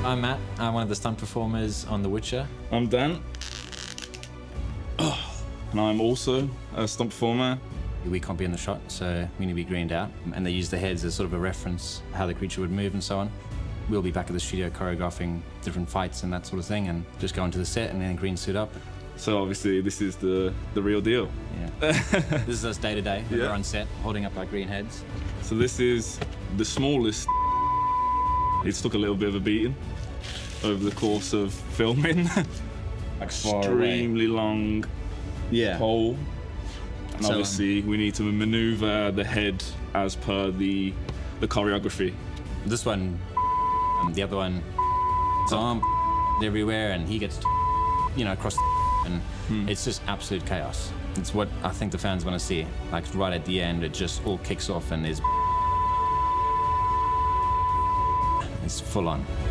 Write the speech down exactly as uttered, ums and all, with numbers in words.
I'm Matt. I'm one of the stunt performers on The Witcher. I'm Dan. Oh, and I'm also a stunt performer. We can't be in the shot, so we need to be greened out. And they use the heads as sort of a reference, how the creature would move and so on. We'll be back at the studio choreographing different fights and that sort of thing, and just go into the set and then green suit up. So obviously this is the, the real deal. Yeah. This is us day to day. We're Yeah. on set, holding up our green heads. So this is the smallest. It's took a little bit of a beating over the course of filming. Like far Extremely long Yeah. pole. And So, obviously we need to maneuver the head as per the, the choreography. This one, um, the other one, his arm everywhere, and he gets, you know, across, and Hmm. it's just absolute chaos. It's what I think the fans want to see. Like right at the end, it just all kicks off and there's, it's full on.